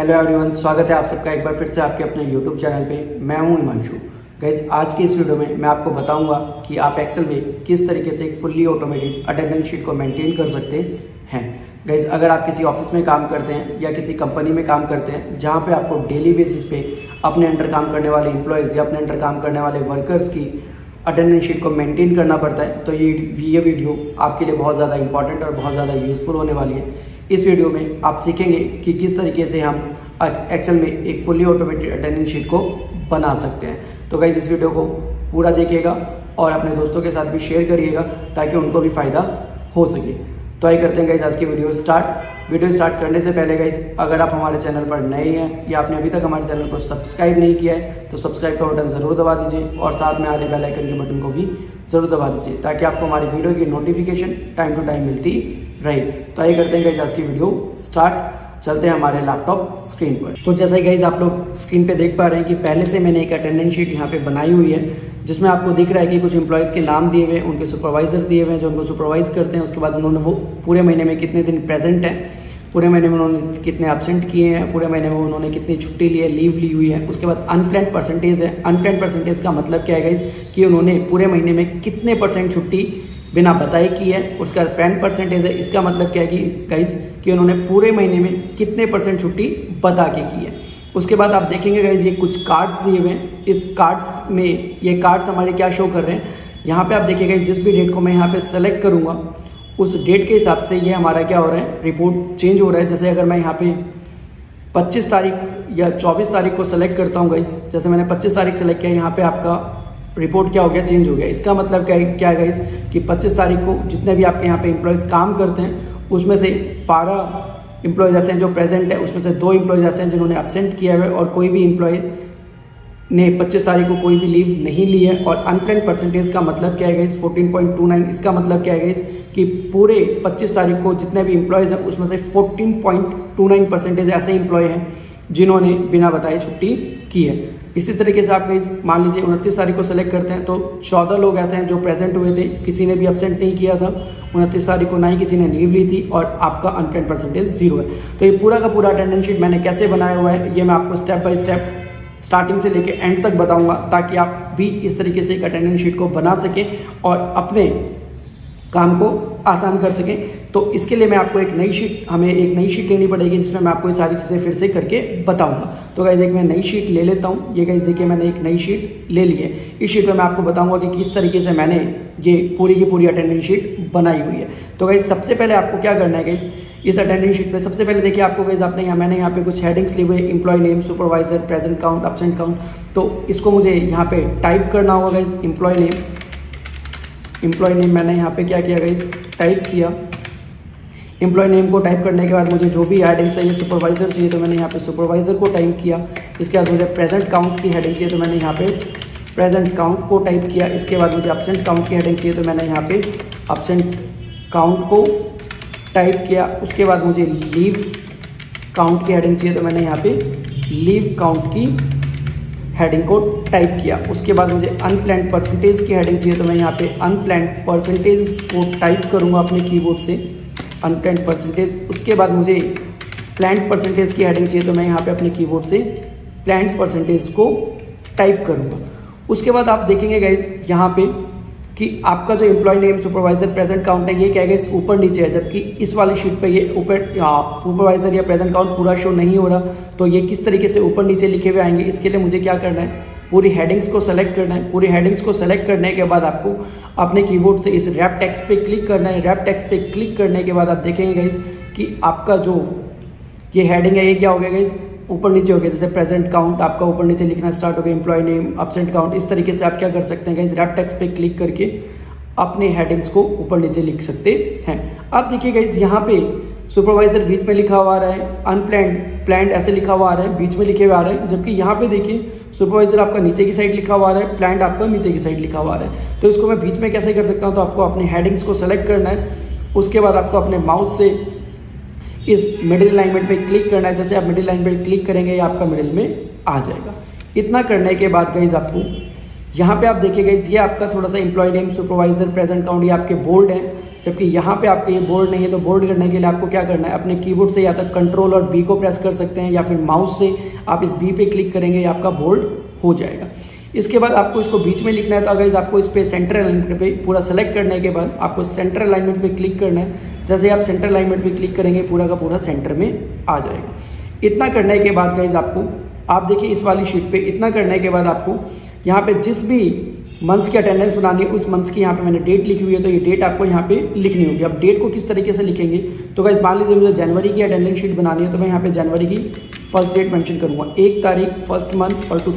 Hello everyone, स्वागत है आप सबका एक बार फिर से आपके अपने यूट्यूब चैनल पे। मैं हूं हिमांशु। गाइज, आज की इस वीडियो में मैं आपको बताऊंगा कि आप एक्सेल में किस तरीके से एक फुल्ली ऑटोमेटेड अटेंडेंस शीट को मेंटेन कर सकते हैं। गाइज, अगर आप किसी ऑफिस में काम करते हैं या किसी कंपनी में काम करते हैं जहाँ पे आपको डेली बेसिस पे अपने अंडर काम करने वाले एम्प्लॉयज़ या अपने अंडर काम करने वाले वर्कर्स की अटेंडेंस शीट को मेंटेन करना पड़ता है, तो ये वीडियो आपके लिए बहुत ज़्यादा इंपॉर्टेंट और बहुत ज़्यादा यूज़फुल होने वाली है। इस वीडियो में आप सीखेंगे कि किस तरीके से हम एक्सेल में एक फुल्ली ऑटोमेटेड अटेंडेंस शीट को बना सकते हैं। तो गाइस, इस वीडियो को पूरा देखिएगा और अपने दोस्तों के साथ भी शेयर करिएगा ताकि उनको भी फ़ायदा हो सके। तो आइए करते हैं गाइस आज की वीडियो स्टार्ट करने से पहले गाइस, अगर आप हमारे चैनल पर नए हैं या आपने अभी तक हमारे चैनल को सब्सक्राइब नहीं किया है तो सब्सक्राइब का बटन ज़रूर दबा दीजिए और साथ में आने बेल आइकन के बटन को भी ज़रूर दबा दीजिए ताकि आपको हमारी वीडियो की नोटिफिकेशन टाइम टू टाइम मिलती रहे। तो आइए करते हैं गाइस आज की वीडियो स्टार्ट। चलते हैं हमारे लैपटॉप स्क्रीन पर। तो जैसा ही गाइस आप लोग स्क्रीन पे देख पा रहे हैं कि पहले से मैंने एक अटेंडेंस शीट यहाँ पे बनाई हुई है जिसमें आपको दिख रहा है कि कुछ एम्प्लॉयज़ के नाम दिए हुए हैं, उनके सुपरवाइज़र दिए हुए हैं जो उनको सुपरवाइज़ करते हैं। उसके बाद उन्होंने वो पूरे महीने में कितने दिन प्रेजेंट हैं, पूरे महीने में उन्होंने कितने एब्सेंट किए हैं, पूरे महीने में उन्होंने कितनी छुट्टी ली है, लीव ली हुई है। उसके बाद अनप्लैन्ड परसेंटेज है। अनप्लैन्ड परसेंटेज का मतलब क्या है गाइस कि उन्होंने पूरे महीने में कितने % छुट्टी बिना बताए की है। उसका प्लान परसेंटेज है। इसका मतलब क्या है कि गाइस कि उन्होंने पूरे महीने में कितने % छुट्टी बता के की है। उसके बाद आप देखेंगे गाइस ये कुछ कार्ड्स दिए हुए हैं। इस कार्ड्स में ये कार्ड्स हमारे क्या शो कर रहे हैं, यहाँ पे आप देखिएगा जिस भी डेट को मैं यहाँ पे सेलेक्ट करूँगा उस डेट के हिसाब से ये हमारा क्या हो रहा है, रिपोर्ट चेंज हो रहा है। जैसे अगर मैं यहाँ पे 25 तारीख या 24 तारीख को सेलेक्ट करता हूँ गाइस, जैसे मैंने 25 तारीख सेलेक्ट किया, यहाँ पे आपका रिपोर्ट क्या हो गया, चेंज हो गया। इसका मतलब क्या है गाइस कि 25 तारीख को जितने भी आपके यहाँ पे एम्प्लॉयज़ काम करते हैं उसमें से 12 एम्प्लॉयज़ ऐसे हैं जो प्रेजेंट है, उसमें से 2 एम्प्लॉयज़ ऐसे हैं जिन्होंने एब्सेंट किया है और कोई भी एम्प्लॉय ने 25 तारीख को कोई भी लीव नहीं ली है। और अनप्लैन्ड परसेंटेज का मतलब क्या है गाइस 14.29। इसका मतलब क्या है गाइस कि पूरे 25 तारीख को जितने भी एम्प्लॉयज़ हैं उसमें से 14.29% ऐसे एम्प्लॉय हैं जिन्होंने बिना बताए छुट्टी की है। इसी तरीके से आप गाइस मान लीजिए 29 तारीख को सेलेक्ट करते हैं तो 14 लोग ऐसे हैं जो प्रेजेंट हुए थे, किसी ने भी एब्सेंट नहीं किया था 29 तारीख को, ना ही किसी ने लीव ली थी और आपका अनप्लैन्ड परसेंटेज 0 है। तो ये पूरा का पूरा अटेंडेंस शीट मैंने कैसे बनाया हुआ है ये मैं आपको स्टेप बाय स्टेप स्टार्टिंग से लेके एंड तक बताऊंगा ताकि आप भी इस तरीके से एक अटेंडेंस शीट को बना सकें और अपने काम को आसान कर सकें। तो इसके लिए हमें एक नई शीट लेनी पड़ेगी जिसमें मैं आपको ये सारी चीज़ें फिर से करके बताऊंगा। तो गाइस एक मैं नई शीट ले लेता हूँ। ये गाइस देखिए मैंने एक नई शीट ले ली है। इस शीट में मैं आपको बताऊंगा कि किस तरीके से मैंने ये पूरी की पूरी अटेंडेंस शीट बनाई हुई है। तो गाइस सबसे पहले आपको क्या करना है गाइस, इस अटेंडेंस शीट पे सबसे पहले देखिए आपको गाइस मैंने यहाँ पे कुछ हेडिंग्स लिए हुए, employ name, supervisor, present count, absent count. तो इसको मुझे यहाँ पे टाइप करना होगा गाइस। एम्प्लॉय नेम मैंने यहाँ पे क्या किया गाइस, टाइप किया। एम्प्लॉय नेम को टाइप करने के बाद मुझे जो भी हेडिंग चाहिए, सुपरवाइजर चाहिए तो मैंने यहाँ पे सुपरवाइजर को टाइप किया। इसके बाद मुझे प्रेजेंट काउंट की हेडिंग चाहिए तो मैंने यहाँ पे प्रेजेंट काउंट को टाइप किया। इसके बाद मुझे एब्सेंट काउंट की हेडिंग चाहिए तो मैंने यहाँ पे एब्सेंट काउंट को टाइप किया। उसके बाद मुझे लीव काउंट की हेडिंग चाहिए तो मैंने यहाँ पे लीव काउंट की हेडिंग को टाइप किया। उसके बाद मुझे अनप्लैन्ड परसेंटेज की हेडिंग चाहिए तो मैं यहाँ पे अनप्लैन्ड परसेंटेज को टाइप करूँगा अपने कीबोर्ड से, अनप्लैन्ड परसेंटेज। उसके बाद मुझे प्लैन्ड परसेंटेज की हेडिंग चाहिए तो मैं यहाँ पे अपने कीबोर्ड से प्लैन्ड परसेंटेज को टाइप करूँगा। उसके बाद आप देखेंगे गाइज यहाँ पे कि आपका जो employ name, supervisor, present count है ये क्या है गाइस ऊपर नीचे है, जबकि इस वाली शीट पे ये ऊपर सुपरवाइजर या प्रेजेंट काउंट पूरा शो नहीं हो रहा। तो ये किस तरीके से ऊपर नीचे लिखे हुए आएंगे, इसके लिए मुझे क्या करना है, पूरी हेडिंग्स को सेलेक्ट करना है। पूरी हेडिंग्स को सेलेक्ट करने के बाद आपको अपने कीबोर्ड से इस रैप टेक्स्ट पे क्लिक करना है। रैप टेक्स्ट पे क्लिक करने के बाद आप देखेंगे गाइस कि आपका जो ये हेडिंग है ये क्या हो गया गाइस, ऊपर नीचे हो गया। जैसे प्रेजेंट काउंट आपका ऊपर नीचे लिखना स्टार्ट हो गया, एम्प्लॉय नेम, एब्सेंट काउंट। इस तरीके से आप क्या कर सकते हैं गाइस, रैप टेक्स्ट पे क्लिक करके अपने हेडिंग्स को ऊपर नीचे लिख सकते हैं। अब देखिए गाइस यहाँ पे सुपरवाइजर बीच में लिखा हुआ आ रहा है, प्लैन्ड ऐसे लिखा हुआ आ रहा है, बीच में लिखे हुए आ रहे हैं, जबकि यहाँ पे देखिए सुपरवाइजर आपका नीचे की साइड लिखा हुआ आ रहा है, प्लैन्ड आपका नीचे की साइड लिखा हुआ आ रहा है। तो इसको मैं बीच में कैसे कर सकता हूँ, तो आपको अपने हेडिंग्स को सेलेक्ट करना है। उसके बाद आपको अपने माउस से इस मिडिल अलाइनमेंट पे क्लिक करना है। जैसे आप मिडिल लाइन पे क्लिक करेंगे ये आपका मिडिल में आ जाएगा। इतना करने के बाद गाइस आपको यहाँ पे आप देखिएगा ये आपका थोड़ा सा employ name, supervisor, present count, ये आपके बोल्ड हैं, जबकि यहाँ पे आपके ये बोल्ड नहीं है। तो बोल्ड करने के लिए आपको क्या करना है, अपने कीबोर्ड से या तो कंट्रोल और बी को प्रेस कर सकते हैं, या फिर माउस से आप इस बी पे क्लिक करेंगे, ये आपका बोल्ड हो जाएगा। इसके बाद आपको इसको बीच में लिखना है, तो अगर आपको इस पे सेंटर अलाइनमेंट पे पूरा सेलेक्ट करने के बाद आपको सेंटर अलाइनमेंट पे क्लिक करना है। जैसे आप सेंटर अलाइनमेंट पे क्लिक करेंगे पूरा का पूरा सेंटर में आ जाएगा। इतना करने के बाद गाइज आपको, आप देखिए इस वाली शीट पे, इतना करने के बाद आपको यहाँ पे जिस भी मंथ्स की अटेंडेंस बनानी है उस मंथ्स की यहाँ पे मैंने डेट लिखी हुई है, तो ये डेट आपको यहाँ पे लिखनी होगी। अब डेट को किस तरीके से लिखेंगे, तो गाइस मान लीजिए मुझे जनवरी की अटेंडेंस शीट बनानी है, तो मैं यहाँ पे जनवरी की फर्स्ट डेट मेंशन करूँगा, 1 तारीख फर्स्ट मंथ और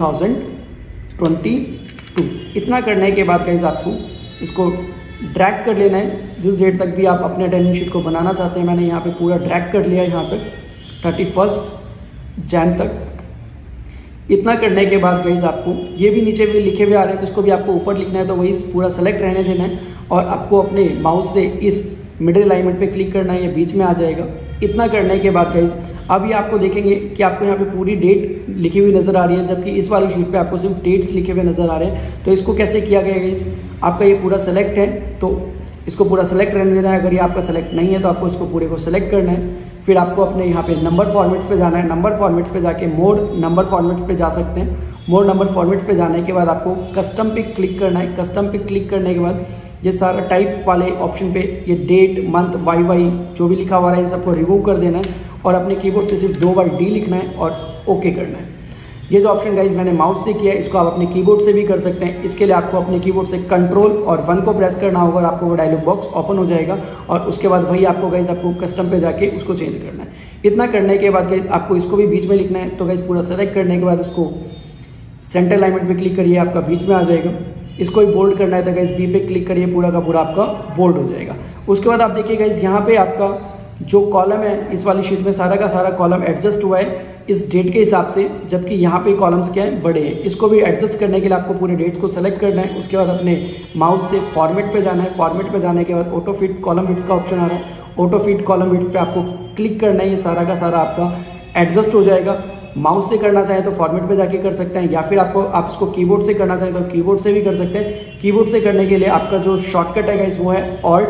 2022। इतना करने के बाद गाइस आपको इसको ड्रैग कर लेना है जिस डेट तक भी आप अपने अटेंडेंस शीट को बनाना चाहते हैं। मैंने यहाँ पे पूरा ड्रैग कर लिया यहाँ तक 31 जैन तक। इतना करने के बाद गाइस आपको ये भी नीचे भी लिखे हुए आ रहे हैं, तो इसको भी आपको ऊपर लिखना है, तो वही पूरा सेलेक्ट रहने देना है और आपको अपने माउस से इस मिडिल अलाइनमेंट पे क्लिक करना है, ये बीच में आ जाएगा। इतना करने के बाद गाइस अब ये आपको देखेंगे कि आपको यहाँ पे पूरी डेट लिखी हुई नज़र आ रही है, जबकि इस वाली शीट पे आपको सिर्फ डेट्स लिखे हुए नज़र आ रहे हैं। तो इसको कैसे किया गया गाइस, आपका ये पूरा सेलेक्ट है तो इसको पूरा सेलेक्ट रहने देना है। अगर ये आपका सेलेक्ट नहीं है तो आपको इसको पूरे को सेलेक्ट करना है। फिर आपको अपने यहाँ पे नंबर फॉर्मेट्स पे जाना है। नंबर फॉर्मेट्स पे जाके मोड नंबर फॉर्मेट्स पे जा सकते हैं। मोड नंबर फॉर्मेट्स पे जाने के बाद आपको कस्टम पे क्लिक करना है। कस्टम पे क्लिक करने के बाद ये सारा टाइप वाले ऑप्शन पे ये डेट, मंथ, वाई जो भी लिखा हुआ है इन सबको रिमूव कर देना है और अपने कीबोर्ड से सिर्फ 2 बार डी लिखना है और ओके करना है। ये जो ऑप्शन गाइज मैंने माउस से किया है, इसको आप अपने कीबोर्ड से भी कर सकते हैं। इसके लिए आपको अपने कीबोर्ड से कंट्रोल और 1 को प्रेस करना होगा और आपको वो डायलॉग बॉक्स ओपन हो जाएगा और उसके बाद वही आपको गाइज आपको कस्टम पे जाके उसको चेंज करना है। इतना करने के बाद गाइज आपको इसको भी बीच में लिखना है। तो गाइज पूरा सेलेक्ट करने के बाद इसको सेंटर अलाइनमेंट पे क्लिक करिए, आपका बीच में आ जाएगा। इसको भी बोल्ड करना है तो गाइज बी पे क्लिक करिए, पूरा का पूरा आपका बोल्ड हो जाएगा। उसके बाद आप देखिए गाइज यहाँ पे आपका जो कॉलम है इस वाली शीट में सारा का सारा कॉलम एडजस्ट हुआ है इस डेट के हिसाब से, जबकि यहाँ पे कॉलम्स क्या है बड़े हैं। इसको भी एडजस्ट करने के लिए आपको पूरे डेट्स को सेलेक्ट करना है। उसके बाद अपने माउस से फॉर्मेट पे जाना है। फॉर्मेट पे जाने के बाद ऑटो फिट कॉलम विड्थ का ऑप्शन आ रहा है। ऑटो फिट कॉलम विड्थ पे आपको क्लिक करना है, ये सारा का सारा आपका एडजस्ट हो जाएगा। माउस से करना चाहें तो फॉर्मेट पे जाके कर सकते हैं, या फिर आप इसको कीबोर्ड से करना चाहें तो कीबोर्ड से भी कर सकते हैं। कीबोर्ड से करने के लिए आपका जो शॉर्टकट है गाइस वो है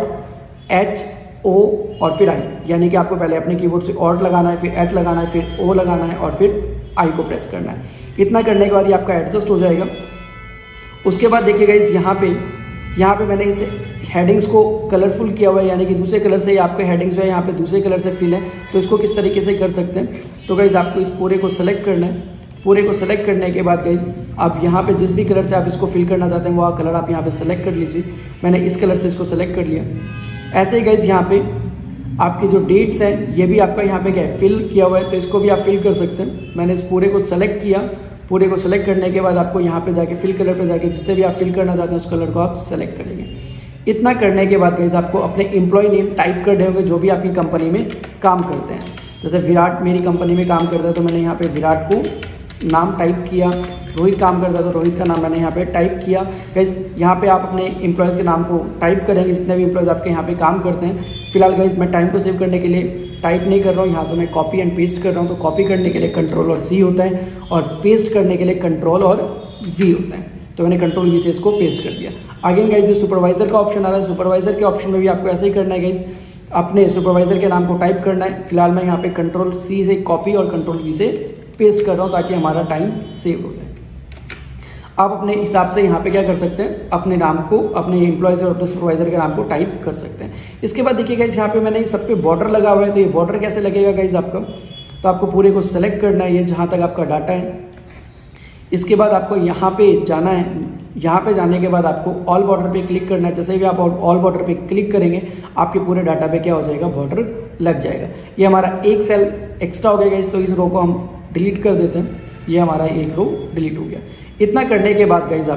Alt-H-O और फिर I, यानी कि आपको पहले अपने कीबोर्ड से Alt लगाना है, फिर H लगाना है, फिर O लगाना है और फिर I को प्रेस करना है। इतना करने के बाद ये आपका एडजस्ट हो जाएगा। उसके बाद देखिए गाइस यहाँ पे मैंने इस हेडिंग्स को कलरफुल किया हुआ है, यानी कि दूसरे कलर से आपके हेडिंग्स जो है यहाँ पे दूसरे कलर से फिल है। तो इसको किस तरीके से कर सकते हैं, तो गाइज आपको इस पूरे को सेलेक्ट करना है। पूरे को सेलेक्ट करने के बाद गाइज आप यहाँ पे जिस भी कलर से आप इसको फिल करना चाहते हैं वो कलर आप यहाँ पे सेलेक्ट कर लीजिए। मैंने इस कलर से इसको सेलेक्ट कर लिया। ऐसे ही गाइज यहाँ पे आपकी जो डेट्स हैं ये भी आपका यहाँ पे क्या है फिल किया हुआ है, तो इसको भी आप फिल कर सकते हैं। मैंने इस पूरे को सेलेक्ट किया। पूरे को सेलेक्ट करने के बाद आपको यहाँ पे जाके फिल कलर पे जाके जिससे भी आप फिल करना चाहते हैं उस कलर को आप सेलेक्ट करेंगे। इतना करने के बाद गाइस आपको अपने एम्प्लॉय नेम टाइप करने होंगे जो भी आपकी कंपनी में काम करते हैं। जैसे विराट मेरी कंपनी में काम करता है तो मैंने यहाँ पे विराट को नाम टाइप किया। रोहित काम करता है तो रोहित का नाम मैंने यहाँ पे टाइप किया। गाइस यहाँ पे आप अपने एम्प्लॉयज़ के नाम को टाइप करेंगे, जितने भी एम्प्लॉयज़ आपके यहाँ पे काम करते हैं। फिलहाल गाइस मैं टाइम को सेव करने के लिए टाइप नहीं कर रहा हूँ, यहाँ से मैं कॉपी एंड पेस्ट कर रहा हूँ। तो कॉपी करने के लिए कंट्रोल और C होता है और पेस्ट करने के लिए कंट्रोल और V होता है। तो मैंने कंट्रोल V से इसको पेस्ट कर दिया। आगे गाइज जो सुपरवाइजर का ऑप्शन आ रहा है, सुपरवाइजर के ऑप्शन में भी आपको ऐसे ही करना है गाइज, अपने सुपरवाइजर के नाम को टाइप करना है। फिलहाल मैं यहाँ पे कंट्रोल C से कॉपी और कंट्रोल V से पेस्ट कर रहा हूँ ताकि हमारा टाइम सेव हो जाए। आप अपने हिसाब से यहाँ पे क्या कर सकते हैं, अपने नाम को, अपने एम्प्लॉयज़ और अपने सुपरवाइजर के नाम को टाइप कर सकते हैं। इसके बाद देखिए गाइज यहाँ पे मैंने सब पे बॉर्डर लगा हुआ है, तो ये बॉर्डर कैसे लगेगा गाइज आपका, तो आपको पूरे को सेलेक्ट करना है, ये जहाँ तक आपका डाटा है। इसके बाद आपको यहाँ पे जाना है। यहाँ पे जाने के बाद आपको ऑल बॉर्डर पे क्लिक करना है। जैसे भी आप ऑल बॉर्डर पे क्लिक करेंगे आपके पूरे डाटा पे क्या हो जाएगा, बॉर्डर लग जाएगा। ये हमारा एक सेल एक्स्ट्रा हो गया, तो इस रो को हम डिलीट कर देते हैं। ये हमारा एक रो डिलीट हो गया। इतना करने के बाद गाइज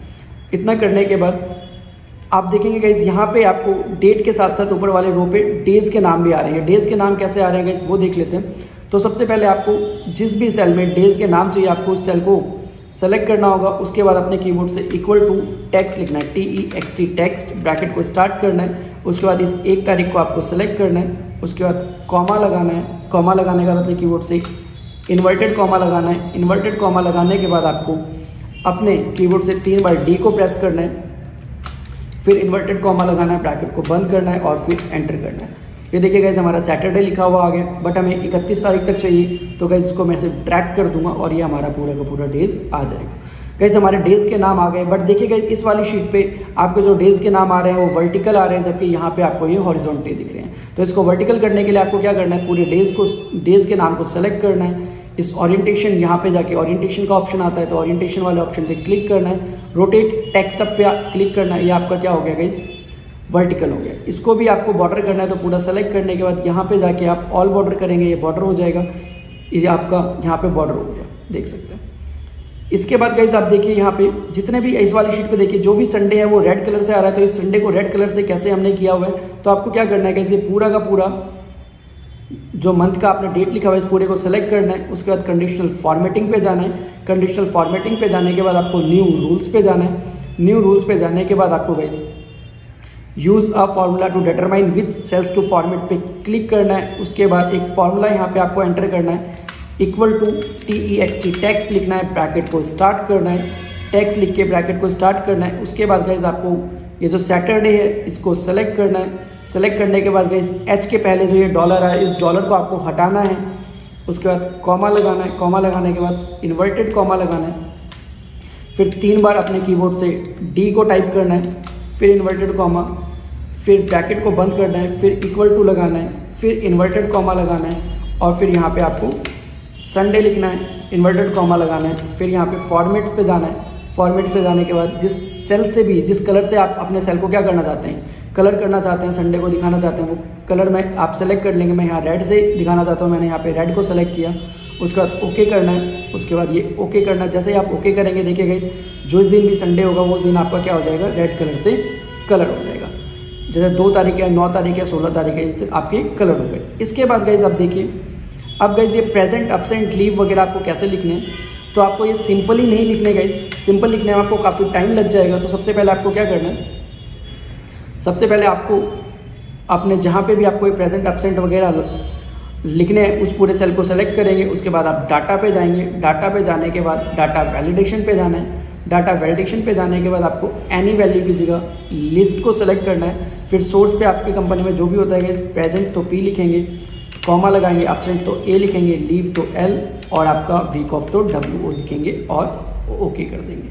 आप देखेंगे गाइज यहाँ पे आपको डेट के साथ साथ ऊपर वाले रो पे डेज़ के नाम भी आ रहे हैं। डेज़ के नाम कैसे आ रहे हैं गाइज वो देख लेते हैं। तो सबसे पहले आपको जिस भी सेल में डेज़ के नाम चाहिए आपको उस सेल को सेलेक्ट करना होगा। उसके बाद अपने कीबोर्ड से इक्वल टू टेक्स्ट लिखना है, TEXT टेक्स्ट, ब्रैकेट को स्टार्ट करना है। उसके बाद इस 1 तारीख को आपको सेलेक्ट करना है। उसके बाद कॉमा लगाना है। कॉमा लगाने के बाद अपने कीबोर्ड से इन्वर्टेड कॉमा लगाना है। इन्वर्टेड कॉमा लगाने के बाद आपको अपने कीबोर्ड से 3 बार डी को प्रेस करना है, फिर इन्वर्टेड कॉमा लगाना है, ब्रैकेट को बंद करना है और फिर एंटर करना है। ये देखिए गाइस हमारा सैटरडे लिखा हुआ आ गया, बट हमें 31 तारीख तक चाहिए, तो गाइस इसको मैं सिर्फ ड्रैग कर दूंगा और ये हमारा पूरा का पूरा डेज आ जाएगा। गाइस हमारे डेज के नाम आ गए, बट देखिए गाइस इस वाली शीट पे आपके जो डेज के नाम आ रहे हैं वो वर्टिकल आ रहे हैं, जबकि यहाँ पे आपको ये हॉरिजॉन्टली दिख रहे हैं। तो इसको वर्टिकल करने के लिए आपको क्या करना है, पूरे डेज के नाम को सेलेक्ट करना है। इस ओरिएंटेशन यहाँ पे जाके ओरिएंटेशन का ऑप्शन आता है, तो ओरिएंटेशन वाले ऑप्शन पे क्लिक करना है, रोटेट टेक्स्ट अप पे क्लिक करना है। ये आपका क्या हो गया गाइस, वर्टिकल हो गया। इसको भी आपको बॉर्डर करना है, तो पूरा सेलेक्ट करने के बाद यहाँ पे जाके आप ऑल बॉर्डर करेंगे, ये बॉर्डर हो जाएगा, ये आपका यहाँ पे बॉर्डर हो गया, देख सकते हैं। इसके बाद गाइस आप देखिए यहाँ पे जितने भी इस वाली शीट पे देखिए जो भी संडे है वो रेड कलर से आ रहा है, तो इस संडे को रेड कलर से कैसे हमने किया हुआ है, तो आपको क्या करना है गाइस, ये पूरा का पूरा जो मंथ का आपने डेट लिखा हुआ है इस पूरे को सेलेक्ट करना है। उसके बाद कंडीशनल फॉर्मेटिंग पे जाना है, कंडीशनल फॉर्मेटिंग पे जाने के बाद आपको न्यू रूल्स पे जाना है। न्यू रूल्स पे जाने के बाद आपको guys use a formula to determine which cells to format पे क्लिक करना है। उसके बाद एक फार्मूला यहाँ पे आपको एंटर करना है, इक्वल टू TEXT टेक्स्ट लिखना है, ब्रैकेट को स्टार्ट करना है, टेक्स्ट लिख के ब्रैकेट को स्टार्ट करना है। उसके बाद गाइज आपको ये जो सैटरडे है इसको सेलेक्ट करना है। सेलेक्ट करने के बाद गाइज H के पहले जो ये डॉलर है इस डॉलर को आपको हटाना है। उसके बाद कॉमा लगाना है, कॉमा लगाने के बाद इन्वर्टेड कॉमा लगाना है, फिर 3 बार अपने कीबोर्ड से D को टाइप करना है, फिर इन्वर्टेड कॉमा, फिर ब्रैकेट को बंद करना है, फिर इक्वल टू लगाना है, फिर इन्वर्टेड कॉमा लगाना है और फिर यहाँ पे आपको संडे लिखना है, इन्वर्टेड कॉमा लगाना है, फिर यहाँ पे फॉर्मेट पे जाना है। फॉर्मेट पे जाने के बाद जिस सेल से भी जिस कलर से आप अपने सेल को क्या करना चाहते हैं, कलर करना चाहते हैं, संडे को दिखाना चाहते हैं, वो कलर में आप सेलेक्ट कर लेंगे। मैं यहाँ रेड से दिखाना चाहता हूँ, मैंने यहाँ पे रेड को सेलेक्ट किया। उसके बाद ओके करना है, उसके बाद ये ओके करना है। जैसे ही आप ओके करेंगे देखिए गाइस जो इस दिन भी संडे होगा वो उस दिन आपका क्या हो जाएगा, रेड कलर से कलर हो जाएगा। जैसे 2 तारीख है, 9 तारीख है, 16 तारीख है, इस दिन आपके कलर हो गए। इसके बाद गाइस आप देखिए अब गाइस ये प्रेजेंट, एब्सेंट, लीव वगैरह आपको कैसे लिखने हैं, तो आपको ये सिंपल ही नहीं लिखने गाइस, सिंपल लिखने में आपको काफ़ी टाइम लग जाएगा। तो सबसे पहले आपको क्या करना है, सबसे पहले आपको अपने जहाँ पे भी आपको ये प्रेजेंट, एब्सेंट वगैरह लिखने हैं उस पूरे सेल को सेलेक्ट करेंगे। उसके बाद आप डाटा पे जाएंगे, डाटा पे जाने के बाद डाटा वैलिडेशन पे जाना है। डाटा वैलिडेशन पे जाने के बाद आपको एनी वैल्यू की जगह लिस्ट को सेलेक्ट करना है। फिर सोर्स पे आपकी कंपनी में जो भी होता है गाइस, प्रेजेंट तो P लिखेंगे, कॉमा लगाएंगे, एब्सेंट तो A लिखेंगे, लीव तो L और आपका वीक ऑफ तो WO लिखेंगे और ओके कर देंगे।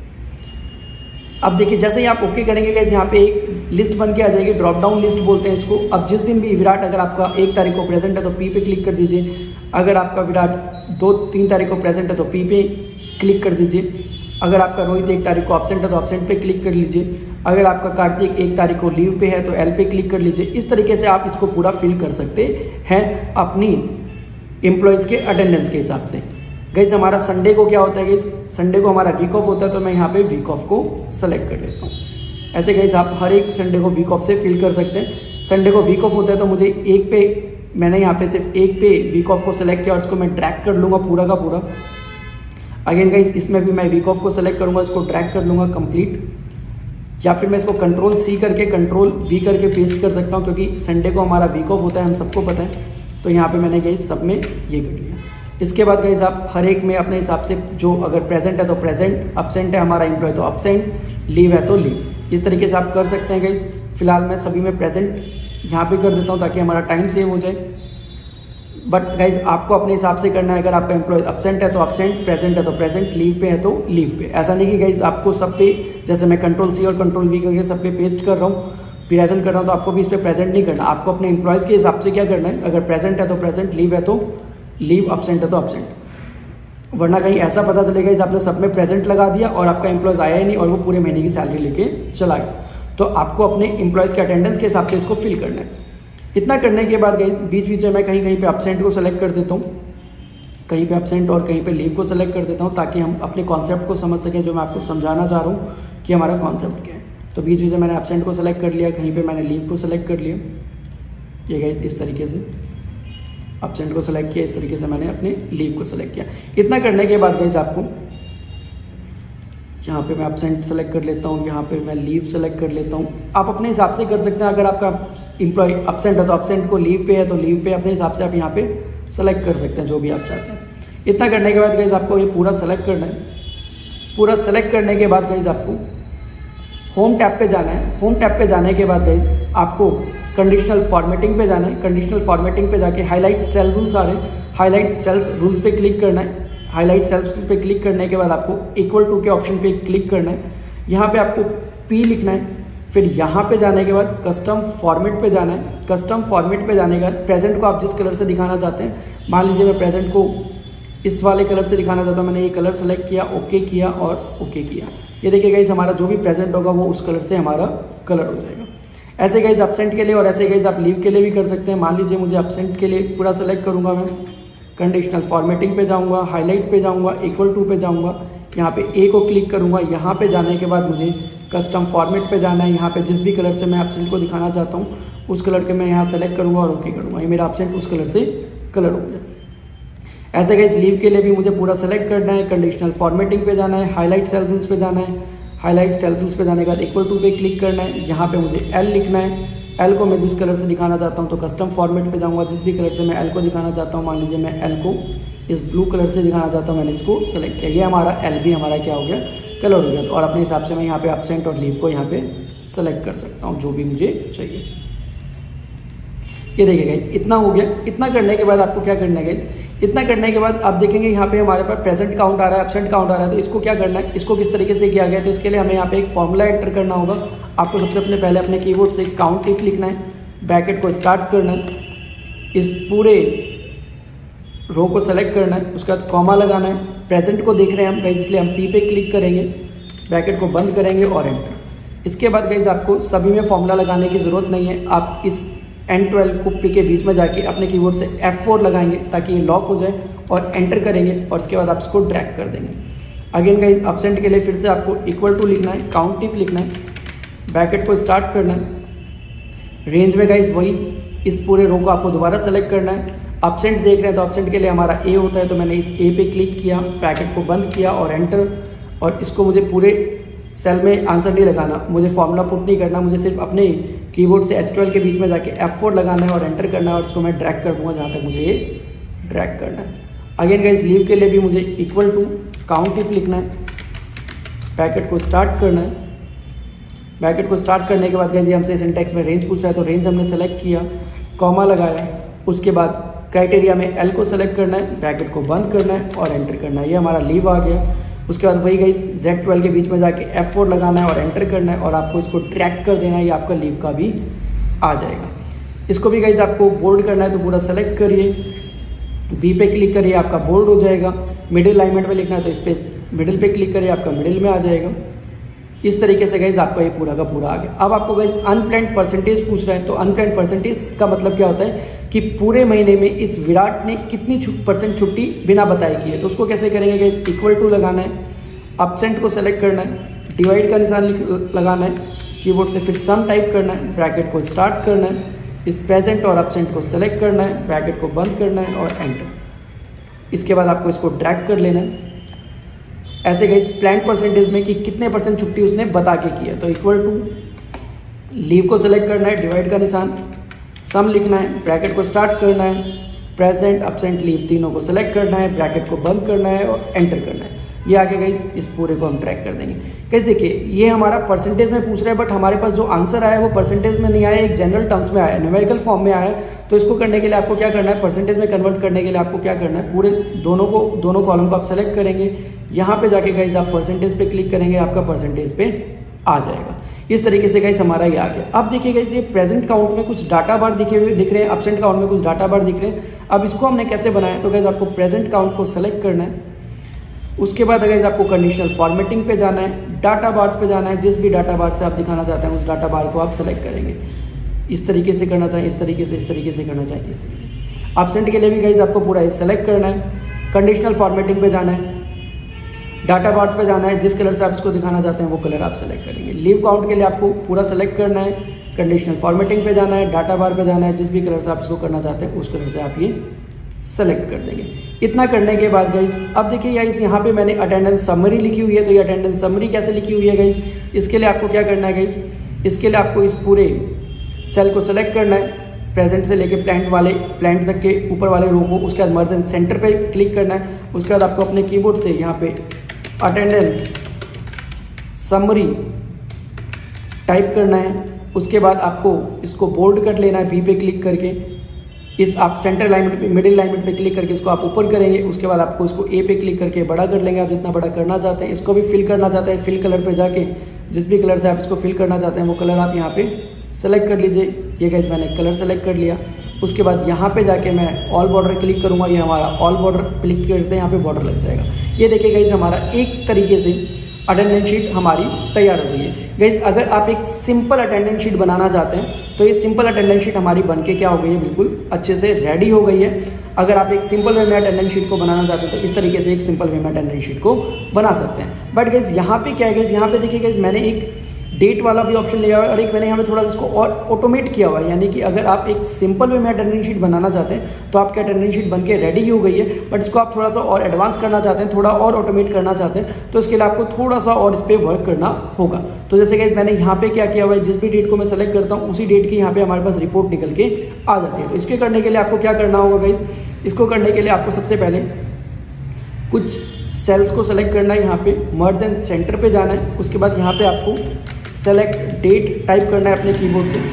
अब देखिए जैसे ही आप ओके करेंगे गाइस यहाँ पे एक लिस्ट बन के आ जाएगी, ड्रॉप डाउन लिस्ट बोलते हैं इसको। अब जिस दिन भी विराट, अगर आपका 1 तारीख को प्रेजेंट है तो P पे क्लिक कर दीजिए। अगर आपका विराट 2-3 तारीख को प्रेजेंट है तो P पे क्लिक कर दीजिए। अगर आपका रोहित 1 तारीख को एब्सेंट है तो एब्सेंट पे क्लिक कर लीजिए। अगर आपका कार्तिक 1 तारीख को लीव पे है तो L पे क्लिक कर लीजिए। इस तरीके से आप इसको पूरा फिल कर सकते हैं अपनी एम्प्लॉयज़ के अटेंडेंस के हिसाब से। गाइस हमारा संडे को क्या होता है गाइस, संडे को हमारा वीक ऑफ होता है, तो मैं यहाँ पे वीक ऑफ को सेलेक्ट कर लेता हूँ। ऐसे गाइस आप हर एक संडे को वीक ऑफ से फिल कर सकते हैं। संडे को वीक ऑफ होता है तो मुझे एक पे, मैंने यहाँ पे सिर्फ एक पे वीक ऑफ को सेलेक्ट किया और इसको मैं ड्रैग कर लूँगा पूरा का पूरा। अगेन गाइस इसमें भी मैं वीक ऑफ को सेलेक्ट करूँगा, इसको ड्रैग कर लूँगा कंप्लीट, या फिर मैं इसको Ctrl+C करके Ctrl+V करके पेस्ट कर सकता हूँ, क्योंकि संडे को हमारा वीक ऑफ होता है, हम सबको पता है। तो यहाँ पे मैंने गाइस सब में ये कर लिया। इसके बाद गाइस आप हर एक में अपने हिसाब से, जो अगर प्रेजेंट है तो प्रेजेंट, एब्सेंट है हमारा एम्प्लॉय तो एब्सेंट, लीव है तो लीव, इस तरीके से आप कर सकते हैं गाइस। फिलहाल मैं सभी में प्रेजेंट यहाँ पे कर देता हूँ ताकि हमारा टाइम सेव हो जाए। बट गाइज आपको अपने हिसाब से करना है। अगर आपका एम्प्लॉय एब्सेंट है तो एब्सेंट, प्रेजेंट है तो प्रेजेंट, लीव पे है तो लीव पे। ऐसा नहीं कि गाइज आपको सब पे, जैसे मैं Ctrl+C और Ctrl+V करके सब पे पेस्ट कर रहा हूँ, प्रेजेंट कर रहा हूँ, तो आपको भी इस पर प्रेजेंट नहीं करना। आपको अपने एम्प्लॉयज़ के हिसाब से क्या करना है, अगर प्रेजेंट है तो प्रेजेंट, लीव है तो लीव, एब्सेंट है तो एब्सेंट। वरना कहीं ऐसा पता चलेगा कि आपने सब में प्रेजेंट लगा दिया और आपका एम्प्लॉयज़ आया ही नहीं और वो पूरे महीने की सैलरी लेके चला गया। तो आपको अपने एम्प्लॉयज़ के अटेंडेंस के हिसाब से इसको फिल करना है। इतना करने के बाद गाइस बीच बीच में मैं कहीं कहीं पे एब्सेंट को सेलेक्ट कर देता हूँ, कहीं पे एब्सेंट और कहीं पे लीव को सेलेक्ट कर देता हूँ, ताकि हम अपने कॉन्सेप्ट को समझ सकें जो मैं आपको समझाना चाह रहा हूँ कि हमारा कॉन्सेप्ट क्या है। तो बीच बीच में मैंने एब्सेंट को सेलेक्ट कर लिया, कहीं पे मैंने लीव को सेलेक्ट कर लिया। ये गाइस इस तरीके से एब्सेंट को सेलेक्ट किया, इस तरीके से मैंने अपने लीव को सेलेक्ट किया। इतना करने के बाद गाइस आपको यहाँ पे मैं एब्सेंट सेलेक्ट कर लेता हूँ, यहाँ पे मैं लीव सेलेक्ट कर लेता हूँ। आप अपने हिसाब से कर सकते हैं। अगर आपका एम्प्लॉय एब्सेंट है तो एब्सेंट को, लीव पे है तो लीव पे, अपने हिसाब से आप यहाँ पे सेलेक्ट कर सकते हैं जो भी आप चाहते हैं। इतना करने के बाद गाइस आपको ये पूरा सेलेक्ट करना है। पूरा सेलेक्ट करने के बाद गाइज आपको होम टैब पे जाना है। होम टैब पे जाने के बाद गाइज आपको कंडीशनल फॉर्मेटिंग पे जाना है। कंडीशनल फॉर्मेटिंग पे जाके हाईलाइट सेल रूल्स आ रहे हैं, हाईलाइट सेल्स रूल्स पे क्लिक करना है। हाईलाइट सेल्स पे क्लिक करने के बाद आपको इक्वल टू के ऑप्शन पे क्लिक करना है। यहाँ पे आपको P लिखना है। फिर यहाँ पे जाने के बाद कस्टम फॉर्मेट पे जाना है। कस्टम फॉर्मेट पे जाने के बाद प्रेजेंट को आप जिस कलर से दिखाना चाहते हैं, मान लीजिए मैं प्रेजेंट को इस वाले कलर से दिखाना चाहता हूँ, मैंने ये कलर सेलेक्ट किया, ओके किया और ओके किया। ये देखिए गाइज हमारा जो भी प्रेजेंट होगा वो उस कलर से हमारा कलर हो जाएगा। ऐसे गाइज अपसेंट के लिए और ऐसे गाइज आप लीव के लिए भी कर सकते हैं। मान लीजिए मुझे अपसेंट के लिए पूरा सेलेक्ट करूँगा, मैं कंडीशनल फॉर्मेटिंग पे जाऊँगा, हाईलाइट पे जाऊँगा, इक्वल टू पे जाऊँगा, यहाँ पे ए को क्लिक करूँगा। यहाँ पे जाने के बाद मुझे कस्टम फॉर्मेट पे जाना है। यहाँ पे जिस भी कलर से मैं अपसेंट को दिखाना चाहता हूँ उस कलर के मैं यहाँ सेलेक्ट करूँगा और ओके करूँगा। ये मेरा अपसेंट उस कलर से कलर हो गया। ऐसे गाइस लीव के लिए भी मुझे पूरा सेलेक्ट करना है। कंडीशनल फॉर्मेटिंग पे जाना है, हाईलाइट सेल रूल्स पे जाना है। हाईलाइट सेल रूल्स पे जाने के बाद इक्वल टू पे क्लिक करना है। यहाँ पे मुझे एल लिखना है। एल को मैं जिस कलर से दिखाना चाहता हूँ तो कस्टम फॉर्मेट पे जाऊँगा। जिस भी कलर से मैं एल को दिखाना चाहता हूँ, मान लीजिए मैं एल को इस ब्लू कलर से दिखाना चाहता हूँ, मैंने इसको सेलेक्ट किया। ये हमारा एल भी हमारा क्या हो गया, कलर हो गया। तो और अपने हिसाब से मैं यहाँ पे अपसेंट और लीव को यहाँ पे सेलेक्ट कर सकता हूँ जो भी मुझे चाहिए। ये देखिए गाइज इतना हो गया। इतना करने के बाद आपको क्या करना है गाइज, इतना करने के बाद आप देखेंगे यहाँ पे हमारे पास प्रेजेंट काउंट आ रहा है, एब्सेंट काउंट आ रहा है। तो इसको क्या करना है, इसको किस तरीके से किया गया, तो इसके लिए हमें यहाँ पे एक फॉर्मूला एंटर करना होगा। आपको सबसे पहले अपने कीबोर्ड से काउंट इफ लिखना है, ब्रैकेट को स्टार्ट करना है, इस पूरे रो को सेलेक्ट करना है, उसके बाद कॉमा लगाना है। प्रेजेंट को देख रहे हैं हम गाइज, इसलिए हम पी पे क्लिक करेंगे, ब्रैकेट को बंद करेंगे और एंटर। इसके बाद गाइज आपको सभी में फॉर्मूला लगाने की ज़रूरत नहीं है। आप इस N12 को पी के बीच में जाके अपने कीबोर्ड से F4 लगाएंगे ताकि ये लॉक हो जाए और एंटर करेंगे और इसके बाद आप इसको ड्रैग कर देंगे। अगेन गाइज अपसेंट के लिए फिर से आपको इक्वल टू लिखना है, काउंट इफ लिखना है, ब्रैकेट को स्टार्ट करना है। रेंज में गाइज वही इस पूरे रो को आपको दोबारा सेलेक्ट करना है। अपसेंट देख रहे हैं तो अपसेंट के लिए हमारा ए होता है, तो मैंने इस ए पे क्लिक किया, ब्रैकेट को बंद किया और एंटर। और इसको मुझे पूरे सेल में आंसर नहीं लगाना, मुझे फॉर्मूला पुट नहीं करना, मुझे सिर्फ अपने कीबोर्ड से H12 के बीच में जाके F4 लगाना है और एंटर करना है और इसको मैं ड्रैग कर दूंगा जहाँ तक मुझे ये ड्रैग करना है। अगेन गाइज लीव के लिए भी मुझे इक्वल टू काउंट इफ लिखना है, ब्रैकेट को स्टार्ट करना है। ब्रैकेट को स्टार्ट करने के बाद गाइज ये हमसे सिंटैक्स में रेंज पूछ रहा है, तो रेंज हमने सेलेक्ट किया, कॉमा लगाया। उसके बाद क्राइटेरिया में एल को सेलेक्ट करना है, ब्रैकेट को बंद करना है और एंटर करना है। ये हमारा लीव आ गया। उसके बाद वही गाइस Z12 के बीच में जाके F4 लगाना है और एंटर करना है और आपको इसको ट्रैक कर देना है, ये आपका लीव का भी आ जाएगा। इसको भी गाइस आपको बोल्ड करना है तो पूरा सेलेक्ट करिए, बी पे क्लिक करिए, आपका बोल्ड हो जाएगा। मिडिल अलाइनमेंट में लिखना है तो इस पर मिडिल पे क्लिक करिए, आपका मिडिल में आ जाएगा। इस तरीके से गाइज आपका ये पूरा का पूरा आ गया। अब आपको गाइज अनप्लैन्ड परसेंटेज पूछ रहा है, तो अनप्लैन्ड परसेंटेज का मतलब क्या होता है कि पूरे महीने में इस विराट ने कितनी % छुट्टी बिना बताए की है। तो उसको कैसे करेंगे गाइज, इक्वल टू लगाना है, अपसेंट को सेलेक्ट करना है, डिवाइड का निशान लगाना है, कीबोर्ड से फिर सम टाइप करना है, ब्रैकेट को स्टार्ट करना है, इस प्रेजेंट और अपसेंट को सेलेक्ट करना है, ब्रैकेट को बंद करना है और एंटर। इसके बाद आपको इसको ड्रैग कर लेना है। ऐसे गाइज प्लान्ड परसेंटेज में कि कितने % छुट्टी उसने बता के की है, तो इक्वल टू लीव को सेलेक्ट करना है, डिवाइड का निशान, सम लिखना है, ब्रैकेट को स्टार्ट करना है, प्रेजेंट अपसेंट लीव तीनों को सेलेक्ट करना है, ब्रैकेट को बंद करना है और एंटर करना है। ये आगे गाइज इस पूरे को हम ट्रैक कर देंगे। गाइज देखिए ये हमारा परसेंटेज में पूछ रहा है, बट हमारे पास जो आंसर आया है वो परसेंटेज में नहीं आया, एक जनरल टर्म्स में आया, न्यूमेरिकल फॉर्म में आया। तो इसको करने के लिए आपको क्या करना है, परसेंटेज में कन्वर्ट करने के लिए आपको क्या करना है, पूरे दोनों कॉलम को आप सेलेक्ट करेंगे, यहाँ पे जाके गाइज आप परसेंटेज पे क्लिक करेंगे, आपका परसेंटेज पे आ जाएगा। इस तरीके से गाइज हमारा ये आ गया। अब देखिए गाइज ये प्रेजेंट काउंट में कुछ डाटा बार दिख रहे हैं, अपसेंट काउंट में कुछ डाटा बार दिख रहे हैं। अब इसको हमने कैसे बनाया, तो गाइज आपको प्रेजेंट काउंट को सेलेक्ट करना है। उसके बाद गाइज आपको कंडीशनल फॉर्मेटिंग पे जाना है, डाटा बार्स पे जाना है, जिस भी डाटा बार से आप दिखाना चाहते हैं उस डाटा बार को आप सेलेक्ट करेंगे। इस तरीके से करना चाहें, इस तरीके से, इस तरीके से करना चाहें, इस तरीके से। अपसेंट के लिए भी गाइज आपको पूरा सेलेक्ट करना है, कंडीशनल फॉर्मेटिंग पे जाना है, डाटा बार्स पे जाना है, जिस कलर से आप इसको दिखाना चाहते हैं वो कलर आप सेलेक्ट करेंगे। लीव काउंट के लिए आपको पूरा सेलेक्ट करना है, कंडीशनल फॉर्मेटिंग पे जाना है, डाटा बार पे जाना है, जिस भी कलर से आप इसको करना चाहते हैं उस कलर से आप ये सेलेक्ट कर देंगे। इतना करने के बाद गाइज अब देखिए गाइज यहाँ पे मैंने अटेंडेंस समरी लिखी हुई है, तो ये अटेंडेंस समरी कैसे लिखी हुई है गाइज, इसके लिए आपको क्या करना है गाइज, इसके लिए आपको इस पूरे सेल को सेलेक्ट करना है, प्रेजेंट से लेके प्लांट तक के ऊपर वाले रो को, उसके बाद मर्ज एंड सेंटर पे क्लिक करना है। उसके बाद आपको अपने कीबोर्ड से यहाँ पे अटेंडेंस समरी टाइप करना है। उसके बाद आपको इसको बोल्ड कर लेना है, बी पे क्लिक करके। इस आप सेंटर अलाइनमेंट पे, मिडिल अलाइनमेंट पे क्लिक करके इसको आप ऊपर करेंगे। उसके बाद आपको इसको ए पे क्लिक करके बड़ा कर लेंगे, आप जितना बड़ा करना चाहते हैं। इसको भी फिल करना चाहते हैं, फिल कलर पे जाके जिस भी कलर से आप इसको फिल करना चाहते हैं वो कलर आप यहाँ पे सेलेक्ट कर लीजिए। ये गाइस मैंने कलर सेलेक्ट कर लिया। उसके बाद यहाँ पे जाके मैं ऑल बॉर्डर क्लिक करूँगा, ये हमारा ऑल बॉर्डर क्लिक करते हैं, यहाँ पे बॉर्डर लग जाएगा। ये देखिए गाइस हमारा एक तरीके से अटेंडेंस शीट हमारी तैयार हो गई है। गाइस अगर आप एक सिंपल अटेंडेंस शीट बनाना चाहते हैं तो ये सिंपल अटेंडेंस शीट हमारी बनके क्या हो गई है, बिल्कुल अच्छे से रेडी हो गई है। अगर आप एक सिंपल वे में अटेंडेंस शीट को बनाना चाहते हैं तो इस तरीके से एक सिंपल वे में अटेंडेंस शीट को बना सकते हैं। बट गाइस यहाँ पे क्या है, गाइस यहाँ पे देखिए गाइस मैंने एक डेट वाला भी ऑप्शन लिया हुआ है और एक मैंने यहाँ पे थोड़ा सा इसको और ऑटोमेट किया हुआ है। यानी कि अगर आप एक सिंपल वे में अटेंडेंस शीट बनाना चाहते हैं तो आपकी अटेंडेंस शीट बनके रेडी ही हो गई है। बट इसको आप थोड़ा सा और एडवांस करना चाहते हैं, थोड़ा और ऑटोमेट करना चाहते हैं तो इसके लिए आपको थोड़ा सा और इस पर वर्क करना होगा। तो जैसे गाइस मैंने यहाँ पे क्या किया हुआ है, जिस भी डेट को मैं सेलेक्ट करता हूँ उसी डेट की यहाँ पे हमारे पास रिपोर्ट निकल के आ जाती है। तो इसके करने के लिए आपको क्या करना होगा गाइस, इसको करने के लिए आपको सबसे पहले कुछ सेल्स को सेलेक्ट करना है, यहाँ पे मर्ज एंड सेंटर पे जाना है। उसके बाद यहाँ पे आपको सेलेक्ट डेट टाइप करना है अपने कीबोर्ड से।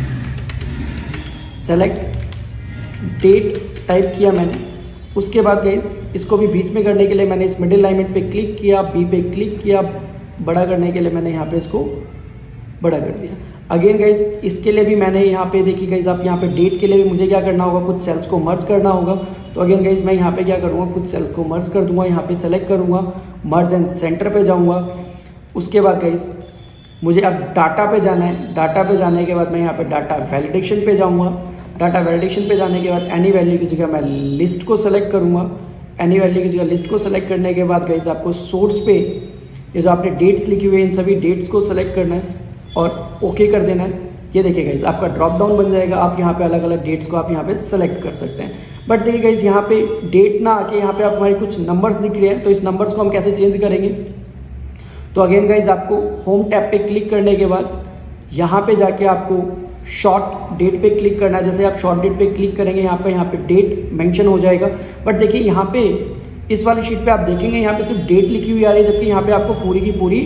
सेलेक्ट डेट टाइप किया मैंने। उसके बाद गाइस इसको भी बीच में करने के लिए मैंने इस मिडिल अलाइनमेंट पे क्लिक किया, बी पे क्लिक किया। बड़ा करने के लिए मैंने यहाँ पे इसको बड़ा कर दिया। अगेन गाइस इसके लिए भी मैंने यहाँ पे देखिए गाइस, आप यहाँ पे डेट के लिए भी मुझे क्या करना होगा, कुछ सेल्स को मर्ज करना होगा। तो अगेन गाइस मैं यहाँ पे क्या करूँगा, कुछ सेल्स को मर्ज कर दूंगा। यहाँ पे सेलेक्ट करूँगा, मर्ज एंड सेंटर पे जाऊँगा। उसके बाद गाइस मुझे अब डाटा पे जाना है। डाटा पे जाने के बाद मैं यहाँ पे डाटा वैलिडेशन पे जाऊँगा। डाटा वैलिडेशन पे जाने के बाद एनी वैल्यू की जगह मैं लिस्ट को सेलेक्ट करूँगा। एनी वैल्यू की जगह लिस्ट को सेलेक्ट करने के बाद गाइस आपको सोर्स पे ये जो आपने डेट्स लिखी हुई है इन सभी डेट्स को सेलेक्ट करना है और ओके कर देना है। ये देखिए गाइस आपका ड्रॉप डाउन बन जाएगा। आप यहाँ पे अलग अलग डेट्स को आप यहाँ पे सेलेक्ट कर सकते हैं। बट देखिए गाइस यहाँ पे डेट ना आके यहाँ पे आप हमारे कुछ नंबर्स दिख रहे हैं, तो इस नंबर्स को हम कैसे चेंज करेंगे। तो अगेन गाइज आपको होम टैब पे क्लिक करने के बाद यहाँ पे जाके आपको शॉर्ट डेट पे क्लिक करना है। जैसे आप शॉर्ट डेट पे क्लिक करेंगे यहाँ पे डेट मेंशन हो जाएगा। बट देखिए यहाँ पे इस वाली शीट पे आप देखेंगे यहाँ पे सिर्फ डेट लिखी हुई आ रही है, जबकि यहाँ पे आपको पूरी की पूरी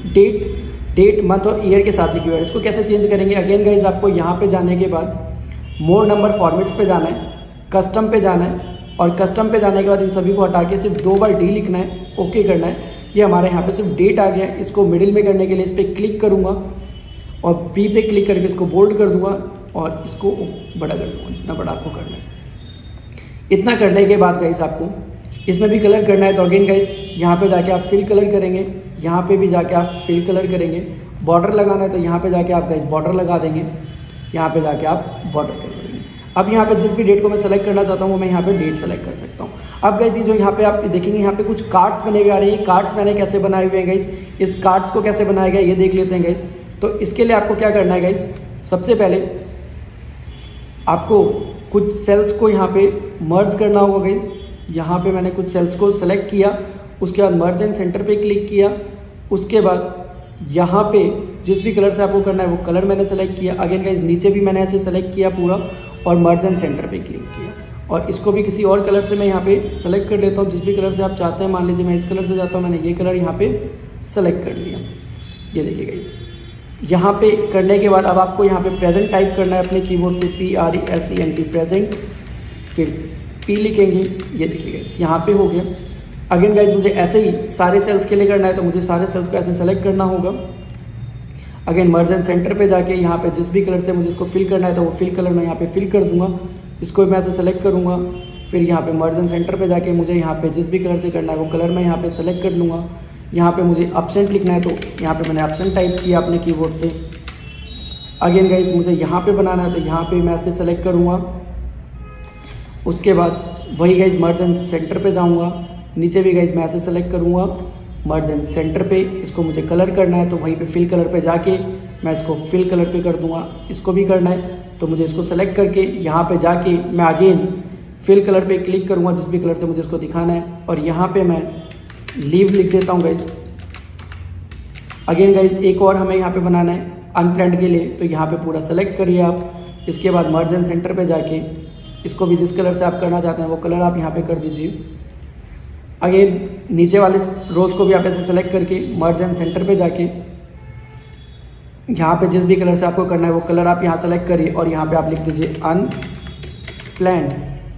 डेट मंथ और ईयर के साथ लिखी हुई है। इसको कैसे चेंज करेंगे, अगेन गाइज आपको यहाँ पे जाने के बाद मोर नंबर फॉर्मेट्स पे जाना है, कस्टम पे जाना है और कस्टम पे जाने के बाद इन सभी को हटा के सिर्फ 2 बार डी लिखना है, ओके करना है। ये हमारे यहाँ पे सिर्फ डेट आ गया है। इसको मिडिल में करने के लिए इस पर क्लिक करूँगा और बी पे क्लिक करके इसको बोल्ड कर दूंगा और इसको बड़ा कर दूंगा, जितना बड़ा आपको करना है। इतना करने के बाद गाइस आपको इसमें भी कलर करना है। तो अगेन गाइस यहाँ पे जाके आप फिल कलर करेंगे, यहाँ पे भी जाके आप फिल कलर करेंगे। बॉर्डर लगाना है तो यहाँ पे जाके आप गाइस बॉर्डर लगा देंगे, यहाँ पे जाके आप बॉर्डर कर देंगे। अब यहाँ पे जिस भी डेट को मैं सेलेक्ट करना चाहता हूँ वो मैं यहाँ पे डेट सेलेक्ट कर सकता हूँ। अब गाइस ये जो यहाँ पे आप देखेंगे यहाँ पे कुछ कार्ड्स बने हुए आ रहे हैं। कार्ड्स मैंने कैसे बनाए हुए हैं गाइस, इस कार्ड्स को कैसे बनाया गया ये देख लेते हैं गाइस। तो इसके लिए आपको क्या करना है गाइस, सबसे पहले आपको कुछ सेल्स को यहाँ पे मर्ज करना होगा गाइस। यहाँ पे मैंने कुछ सेल्स को सेलेक्ट किया, उसके बाद मर्ज एंड सेंटर पे क्लिक किया। उसके बाद यहाँ पे जिस भी कलर से आपको करना है वो कलर मैंने सेलेक्ट किया। अगेन गाइस नीचे भी मैंने ऐसे सेलेक्ट किया पूरा और मर्ज एंड सेंटर पे क्लिक किया और इसको भी किसी और कलर से मैं यहाँ पे सेलेक्ट कर लेता हूँ, जिस भी कलर से आप चाहते हैं। मान लीजिए मैं इस कलर से जाता हूँ, मैंने ये कलर यहाँ पे सेलेक्ट कर लिया। ये देखिए गाइस यहाँ पे करने के बाद अब आपको यहाँ पे प्रेजेंट टाइप करना है अपने कीबोर्ड से, PRESENT प्रेजेंट, फिर P लिखेंगे। ये देखिए गाइस यहाँ पे हो गया। अगेन गाइस मुझे ऐसे ही सारे सेल्स के लिए करना है तो मुझे सारे सेल्स को ऐसे सेलेक्ट करना होगा। अगेन मर्ज एंड सेंटर पे जाके यहाँ पे जिस भी कलर से मुझे इसको फिल करना है तो वो फिल कलर मैं यहाँ पे फिल कर दूंगा। इसको मैं ऐसे सेलेक्ट करूँगा। फिर यहाँ पे मर्ज एंड सेंटर पे जाके मुझे यहाँ पे जिस भी कलर से करना है वो कलर मैं यहाँ पे सेलेक्ट कर लूँगा। यहाँ पे मुझे एब्सेंट लिखना है तो यहाँ पे मैंने एब्सेंट टाइप किया अपने कीबोर्ड से। अगेन गाइस मुझे यहाँ पे बनाना है तो यहाँ पे मैं ऐसे सेलेक्ट करूँगा। उसके बाद वही गाइस मर्ज एंड सेंटर पे जाऊँगा, नीचे भी गाइस मैं ऐसे सेलेक्ट करूँगा मर्ज एंड सेंटर पे। इसको मुझे कलर करना है तो वहीं पे फिल कलर पे जाके मैं इसको फिल कलर पे कर दूँगा। इसको भी करना है तो मुझे इसको सेलेक्ट करके यहाँ पे जाके मैं अगेन फिल कलर पे क्लिक करूँगा जिस भी कलर से मुझे इसको दिखाना है और यहाँ पे मैं लीव लिख देता हूँ गाइस। अगेन गाइस एक और हमें यहाँ पे बनाना है अनप्लैन्ड के लिए, तो यहाँ पे पूरा सेलेक्ट करिए आप। इसके बाद मर्ज एंड सेंटर पे जाके इसको भी जिस कलर से आप करना चाहते हैं वो कलर आप यहाँ पे कर दीजिए। अगेन नीचे वाले रोज को भी आप ऐसे सेलेक्ट करके मर्ज एंड सेंटर पे जाके यहाँ पे जिस भी कलर से आपको करना है वो कलर आप यहाँ सेलेक्ट करिए और यहाँ पे आप लिख दीजिए अनप्लैन्ड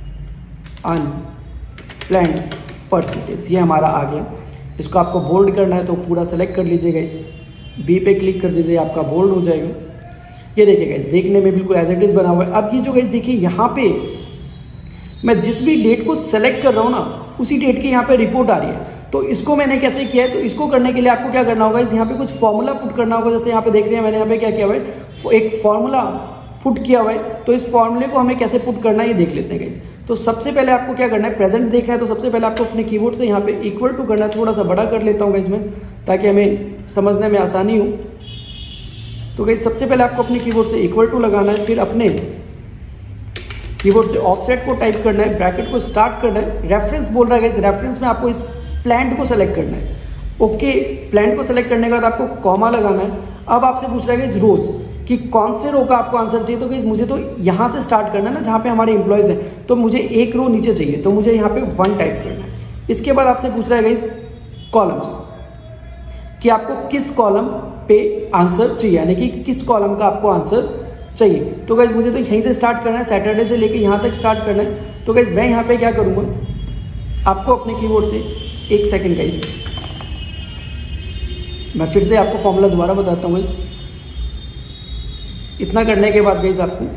परसेंटेज। ये हमारा आ गया। इसको आपको बोल्ड करना है तो पूरा सेलेक्ट कर लीजिएगा, इस बी पे क्लिक कर दीजिए, आपका बोल्ड हो जाएगा। ये देखिए गाइस, देखने में बिल्कुल एज इट इज़ बना हुआ है। अब ये जो गाइस देखिए यहाँ पे मैं जिस भी डेट को सेलेक्ट कर रहा हूँ ना, उसी डेट की यहाँ पे रिपोर्ट आ रही है। तो इसको मैंने कैसे किया है, तो इसको करने के लिए आपको क्या करना होगा, इस यहाँ पे कुछ फॉर्मूला पुट करना होगा। जैसे यहाँ पे देख रहे हैं मैंने यहाँ पे क्या किया हुआ है, एक फॉर्मूला पुट किया हुआ है। तो इस फॉर्मूले को हमें कैसे पुट करना है ये देख लेते हैं गाइस। तो सबसे पहले आपको क्या करना है, प्रेजेंट देखना है। तो सबसे पहले आपको अपने कीबोर्ड से यहाँ पे इक्वल टू करना है। थोड़ा सा बड़ा कर लेता हूँ गाइस मैं, ताकि हमें समझने में आसानी हो। तो गाइस सबसे पहले आपको अपने कीबोर्ड से इक्वल टू लगाना है, फिर अपने कीबोर्ड से ऑफसेट को टाइप करना है, ब्रैकेट को स्टार्ट करना है। रेफरेंस बोल रहा है गाइस, रेफरेंस में आपको इस प्लांट को सेलेक्ट करना है। ओके, प्लांट को सेलेक्ट करने के बाद आपको कॉमा लगाना है। अब आपसे पूछ रहा है गाइस रोज कि कौन से रो का आपको आंसर चाहिए। तो गाइस मुझे तो यहाँ से स्टार्ट करना है ना, जहाँ पे हमारे एम्प्लॉयज़ हैं। तो मुझे एक रो नीचे चाहिए, तो मुझे यहाँ पे 1 टाइप करना है। इसके बाद आपसे पूछ रहा है गाइस कॉलम्स, कि आपको किस कॉलम पे आंसर चाहिए, यानी कि किस कॉलम का आपको आंसर चाहिए। तो गाइस मुझे तो यहीं से स्टार्ट करना है, सैटरडे से लेके यहाँ तक स्टार्ट करना है। तो गाइस मैं यहाँ पे क्या करूँगा, आपको अपने कीबोर्ड से 1 सेकेंड गाइस, मैं फिर से आपको फॉर्मूला दोबारा बताता हूँ गाइस। इतना करने के बाद गाइस आपको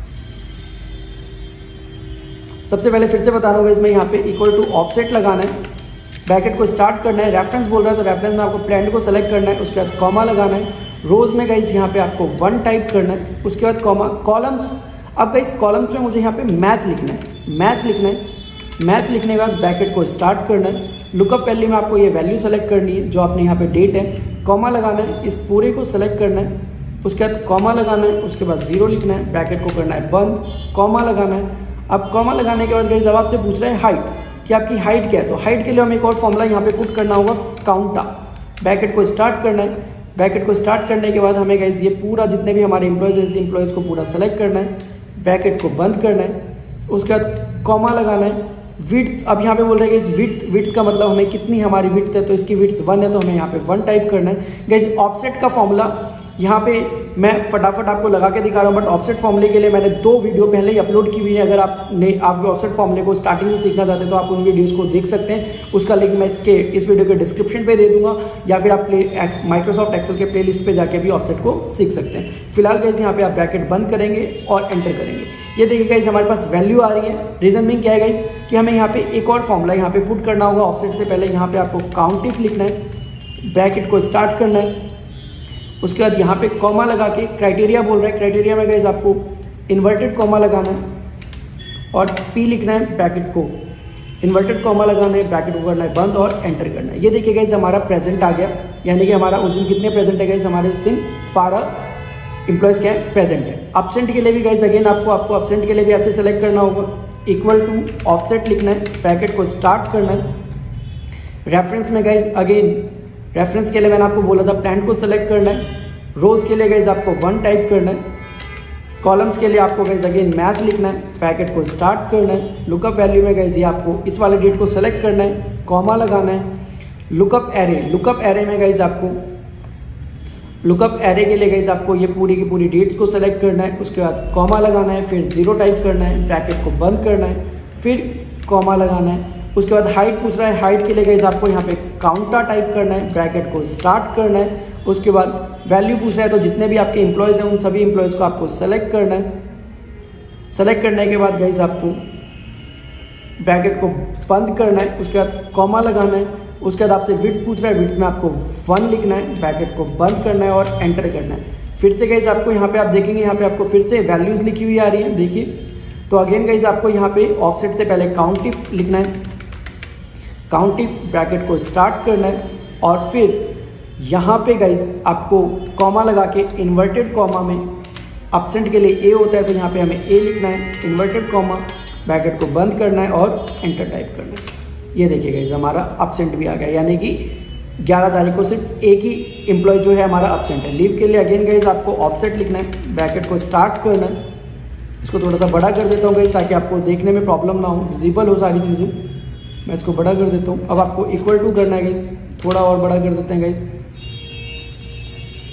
सबसे पहले फिर से बता रहा हूँ गाइस, मैं यहाँ पे इक्वल टू ऑफसेट लगाना है, ब्रैकेट को स्टार्ट करना है। रेफरेंस बोल रहा है तो रेफरेंस में आपको प्लांट को सेलेक्ट करना है, उसके बाद कॉमा लगाना है। रोज में गाइस यहाँ पे आपको 1 टाइप करना है, उसके बाद कॉमा। कॉलम्स, अब गाइस कॉलम्स में मुझे यहाँ पे मैच लिखना है, मैच लिखना है। मैच लिखने के बाद ब्रैकेट को स्टार्ट करना है। लुकअप वैल्यू में आपको ये वैल्यू सेलेक्ट करनी है जो आपने यहाँ पे डेट है। कॉमा लगाना है, इस पूरे को सेलेक्ट करना है, उसके बाद कॉमा लगाना है, उसके बाद 0 लिखना है, ब्रैकेट को करना है बंद, कॉमा लगाना है। अब कॉमा लगाने के बाद गाइस अब आपसे पूछ रहे हैं हाइट, कि आपकी हाइट क्या है। तो हाइट के लिए हमें एक और फॉर्मूला यहाँ पे पुट करना होगा, काउंटा। ब्रैकेट को स्टार्ट करना है, ब्रैकेट को स्टार्ट करने के बाद हमें गाइस ये पूरा जितने भी हमारे एम्प्लॉयज़ हैं, इस एम्प्लॉयज़ को पूरा सेलेक्ट करना है, ब्रैकेट को बंद करना है, उसके बाद कॉमा लगाना है। विड्थ, अब यहाँ पे बोल रहे हैं गाइस विड्थ का मतलब हमें कितनी हमारी विड्थ है, तो इसकी विड्थ 1 है, तो हमें यहाँ पे 1 टाइप करना है। गाइस ऑफसेट का फॉर्मूला यहाँ पे मैं फटाफट आपको लगा के दिखा रहा हूँ, बट ऑफसेट फॉर्मूले के लिए मैंने 2 वीडियो पहले ही अपलोड की हुई है। अगर आप ऑफसेट फॉर्मूले को स्टार्टिंग से सीखना चाहते हैं तो आप उन वीडियोस को देख सकते हैं। उसका लिंक मैं इस वीडियो के डिस्क्रिप्शन पे दे दूंगा, या फिर आप माइक्रोसॉफ्ट एक्सेल के प्लेलिस्ट पे जाके भी ऑफसेट को सीख सकते हैं। फिलहाल गाइस यहाँ पे आप ब्रैकेट बंद करेंगे और एंटर करेंगे। ये देखिए गाइस हमारे पास वैल्यू आ रही है। रीजन में क्या है गाइस, कि हमें यहाँ पे एक और फॉर्मूला यहाँ पे पुट करना होगा। ऑफसेट से पहले यहाँ पे आपको काउंट इफ लिखना है, ब्रैकेट को स्टार्ट करना है, उसके बाद यहाँ पे कॉमा लगा के क्राइटेरिया बोल रहा है, क्राइटेरिया में गाइस आपको इन्वर्टेड कॉमा लगाना है और P लिखना है, ब्रैकेट को इन्वर्टेड कॉमा लगाना है, ब्रैकेट को करना है बंद और एंटर करना है। ये देखिए गाइस हमारा प्रेजेंट आ गया, यानी कि हमारा उस दिन कितने प्रेजेंट है गाइस, हमारे उस दिन 12 एम्प्लॉयज़ क्या है, प्रेजेंट है। एब्सेंट के लिए भी गाइस अगेन आपको एब्सेंट के लिए भी ऐसे सेलेक्ट करना होगा, इक्वल टू ऑफसेट लिखना है, ब्रैकेट को स्टार्ट करना है। रेफरेंस में गाइस अगेन रेफरेंस के लिए मैंने आपको बोला था प्लांट को सेलेक्ट करना है। रोज के लिए गाइस आपको 1 टाइप करना है। कॉलम्स के लिए आपको गाइस अगेन मैच लिखना है, ब्रैकेट को स्टार्ट करना है। लुकअप वैल्यू में गाइस ये आपको इस वाले डेट को सेलेक्ट करना है, कॉमा लगाना है। लुकअप एरे में गाइस आपको लुकअप एरे के लिए गाइस आपको ये पूरी की पूरी डेट्स को सेलेक्ट करना है, उसके बाद कॉमा लगाना है, फिर 0 टाइप करना है, ब्रैकेट को बंद करना है, फिर कॉमा लगाना है। उसके बाद हाइट पूछ रहा है, हाइट के लिए गाइस आपको यहाँ पे काउंटा टाइप करना है, ब्रैकेट को स्टार्ट करना है। उसके बाद वैल्यू पूछ रहा है, तो जितने भी आपके एम्प्लॉयज़ हैं उन सभी एम्प्लॉयज़ को आपको सेलेक्ट करना है। सेलेक्ट करने के बाद गाइस आपको ब्रैकेट को बंद करना है, उसके बाद कॉमा लगाना है। उसके बाद आपसे विड्थ पूछ रहा है, विड्थ में आपको 1 लिखना है, ब्रैकेट को बंद करना है और एंटर करना है। फिर से गाइस आपको यहाँ पे आप देखेंगे, यहाँ पे आपको फिर से वैल्यूज़ लिखी हुई आ रही है, देखिए। तो अगेन गाइस आपको यहाँ पे ऑफसेट से पहले काउंट इफ लिखना है, काउंट इफ ब्रैकेट को स्टार्ट करना है और फिर यहाँ पे गाइस आपको कॉमा लगा के इन्वर्टेड कॉमा में एब्सेंट के लिए ए होता है, तो यहाँ पे हमें ए लिखना है, इन्वर्टेड कॉमा, ब्रैकेट को बंद करना है और एंटर टाइप करना है। ये देखिए गाइस हमारा एब्सेंट भी आ गया, यानी कि 11 तारीख को सिर्फ एक ही एम्प्लॉय जो है हमारा एब्सेंट है। लीव के लिए अगेन गाइस आपको ऑफसेट लिखना है, ब्रैकेट को स्टार्ट करना है। इसको थोड़ा सा बड़ा कर देता हूँ गाइस ताकि आपको देखने में प्रॉब्लम ना हो, विजिबल हो सारी चीज़ें। मैं इसको बड़ा कर देता हूँ। अब आपको इक्वल टू करना है गाइस, थोड़ा और बड़ा कर देते हैं गाइस।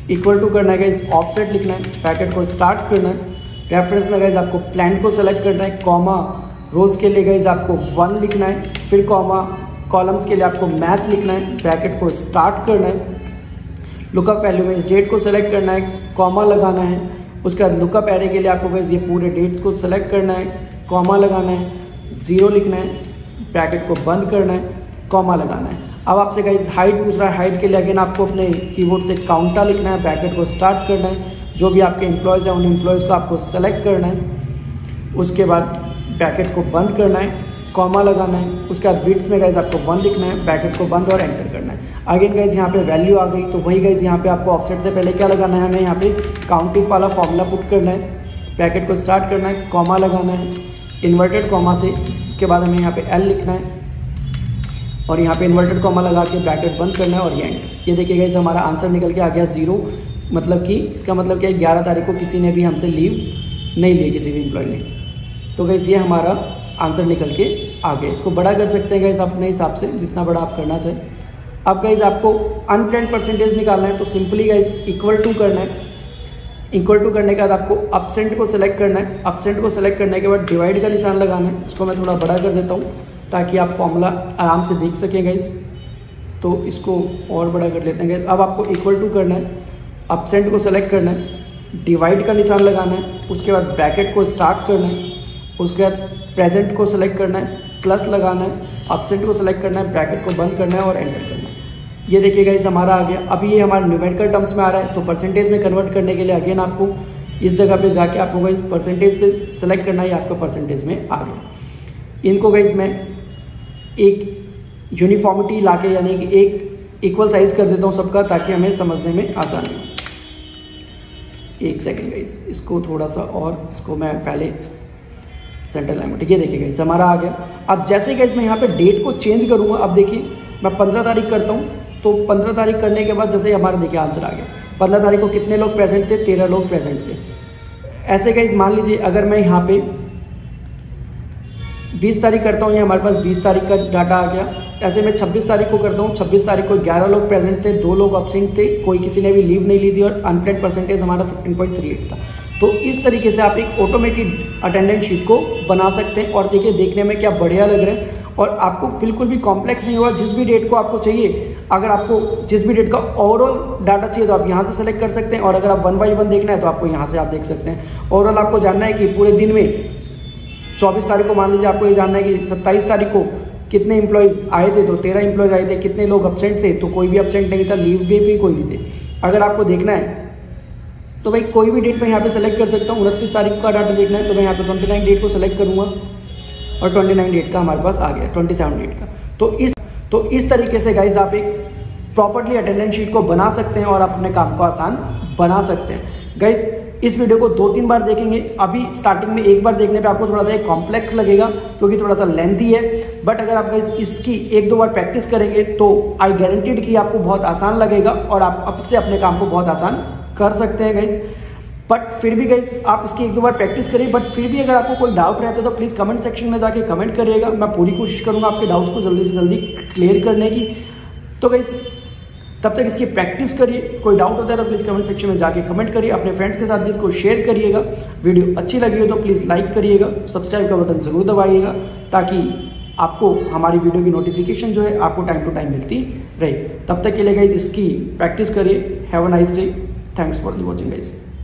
इक्वल टू करना है गाइज, ऑफसेट लिखना है, ब्रैकेट को स्टार्ट करना है, रेफरेंस में गाइज आपको प्लांट को सेलेक्ट करना है, कॉमा, रोज के लिए गाइज आपको 1 लिखना है, फिर कॉमा, कॉलम्स के लिए आपको मैच लिखना है, ब्रैकेट को स्टार्ट करना है, लुकअप वैल्यू में इस डेट को सेलेक्ट करना है, कॉमा लगाना है, उसके बाद लुकअप एरे के लिए आपको गाइज ये पूरे डेट्स को सेलेक्ट करना है, कॉमा लगाना है, 0 लिखना है, ब्रैकेट को बंद करना है, कॉमा लगाना है। अब आपसे गाइज हाइट पूछ रहा है, हाइट के लिए अगेन आपको अपने कीबोर्ड से काउंटा लिखना है, ब्रैकेट को स्टार्ट करना है, जो भी आपके एम्प्लॉयज़ हैं उन एम्प्लॉयज़ को आपको सेलेक्ट करना है, उसके बाद ब्रैकेट को बंद करना है, कॉमा लगाना है, उसके बाद विड्थ में गाइज आपको 1 लिखना है, ब्रैकेट को बंद और एंटर करना है। अगेन गाइज यहाँ पे वैल्यू आ गई, तो वही गाइज यहाँ पे आपको ऑफसेट से पहले क्या लगाना है, हमें यहाँ पे काउंटिंग वाला फॉर्मूला पुट करना है, ब्रैकेट को स्टार्ट करना है, कॉमा लगाना है, इन्वर्टेड कॉमा से, उसके बाद हमें यहाँ पे L लिखना है और यहाँ पे इन्वर्टेड कॉमा लगा के ब्रैकेट बंद करना है और ये एंड। ये देखिए गाइस हमारा आंसर निकल के आ गया 0, मतलब कि इसका मतलब क्या है, 11 तारीख को किसी ने भी हमसे लीव नहीं ली, किसी भी एम्प्लॉय ने। तो गाइस ये हमारा आंसर निकल के आ गया। इसको बड़ा कर सकते हैं गाइस अपने हिसाब से, जितना बड़ा आप करना चाहें। अब गाइस आपको अनप्लैंड परसेंटेज निकालना है, तो सिंपली गाइस इक्वल टू करना है। इक्वल टू करने के बाद आपको अपसेंट को सेलेक्ट करना है, अपसेंट को सेलेक्ट करने के बाद डिवाइड का निशान लगाना है। इसको मैं थोड़ा बड़ा कर देता हूँ ताकि आप फॉर्मूला आराम से देख सकें गाइस, तो इसको और बड़ा कर लेते हैं गाइस। अब आपको इक्वल टू करना है, अपसेंट को सेलेक्ट करना है, डिवाइड का निशान लगाना है, उसके बाद ब्रैकेट को स्टार्ट करना है, उसके बाद प्रेजेंट को सेलेक्ट करना है, प्लस लगाना है, अपसेंट को सेलेक्ट करना है, ब्रैकेट को बंद करना है और एंटर करना है। ये देखिए गाइस हमारा आ गया। अभी ये हमारे न्यूमेरिकल टर्म्स में आ रहा है, तो परसेंटेज में कन्वर्ट करने के लिए अगेन आपको इस जगह पे जाके आपको गाइस परसेंटेज पे सेलेक्ट करना है, आपका परसेंटेज में आ गया। इनको गाइस मैं एक यूनिफॉर्मिटी लाके यानी कि एक इक्वल साइज कर देता हूँ सबका, ताकि हमें समझने में आसानी हो। एक सेकेंड गाइस, इसको थोड़ा सा और इसको मैं पहले सेंटर लाइन में, ठीक है। देखिए गाइस हमारा आ गया। अब जैसे गाइस मैं यहाँ पे डेट को चेंज करूँगा, अब देखिए मैं 15 तारीख करता हूँ, तो 15 तारीख करने के बाद जैसे हमारा देखिए आंसर आ गया। 15 तारीख को कितने लोग प्रेजेंट थे, 13 लोग प्रेजेंट थे। ऐसे गाइस मान लीजिए अगर मैं यहाँ पे 20 तारीख करता हूँ, ये हमारे पास 20 तारीख का डाटा आ गया। ऐसे मैं 26 तारीख को करता हूँ, 26 तारीख को 11 लोग प्रेजेंट थे, 2 लोग एब्सेंट थे, कोई किसी ने भी लीव नहीं ली थी और अनप्लैंड परसेंटेज हमारा 15.38 था। तो इस तरीके से आप एक ऑटोमेटेड अटेंडेंस शीट को बना सकते हैं। और देखिए देखने में क्या बढ़िया लग रहा है और आपको बिल्कुल भी कॉम्प्लेक्स नहीं होगा। जिस भी डेट को आपको चाहिए, अगर आपको जिस भी डेट का ओवरऑल डाटा चाहिए तो आप यहाँ से सेलेक्ट कर सकते हैं, और अगर आप 1 बाई 1 देखना है तो आपको यहाँ से आप देख सकते हैं। ओवरऑल आपको जानना है कि पूरे दिन में 24 तारीख को मान लीजिए आपको ये जानना है कि 27 तारीख को कितने एम्प्लॉयज़ आए थे, तो 13 एम्प्लॉयज़ आए थे, कितने लोग एब्सेंट थे, तो कोई भी एब्सेंट नहीं था, लीव पे भी कोई नहीं थे। अगर आपको देखना है तो भाई कोई भी डेट मैं यहाँ पे सेलेक्ट कर सकता हूँ। 29 तारीख का डाटा देखना है तो मैं यहाँ पे 29 डेट को सेलेक्ट करूँगा और 29 डेट का हमारे पास आ गया, 27 डेट का। तो इस तरीके से गाइज आप एक प्रॉपर्ली अटेंडेंस शीट को बना सकते हैं और आप अपने काम को आसान बना सकते हैं। गाइज इस वीडियो को 2-3 बार देखेंगे। अभी स्टार्टिंग में एक बार देखने पे आपको थोड़ा सा कॉम्प्लेक्स लगेगा क्योंकि थोड़ा सा लेंथी है, बट अगर आप गाइज इसकी 1-2 बार प्रैक्टिस करेंगे तो आई गारंटीड कि आपको बहुत आसान लगेगा और आप अब से अपने काम को बहुत आसान कर सकते हैं गाइज। बट फिर भी गाइज आप इसकी 1-2 बार प्रैक्टिस करिए। बट फिर भी अगर आपको कोई डाउट रहता है तो प्लीज़ कमेंट सेक्शन में जाके कमेंट करिएगा। मैं पूरी कोशिश करूँगा आपके डाउट्स को जल्दी से जल्दी क्लियर करने की। तो गाइज तब तक इसकी प्रैक्टिस करिए। कोई डाउट होता है तो प्लीज़ कमेंट सेक्शन में जाके कमेंट करिए। अपने फ्रेंड्स के साथ भी इसको शेयर करिएगा। वीडियो अच्छी लगी हो तो प्लीज़ लाइक करिएगा, सब्सक्राइब का बटन ज़रूर दबाइएगा ताकि आपको हमारी वीडियो की नोटिफिकेशन जो है आपको टाइम टू टाइम मिलती रहे। तब तक के लिए गाइज इसकी प्रैक्टिस करिए। Have a nice day. Thanks for watching guys.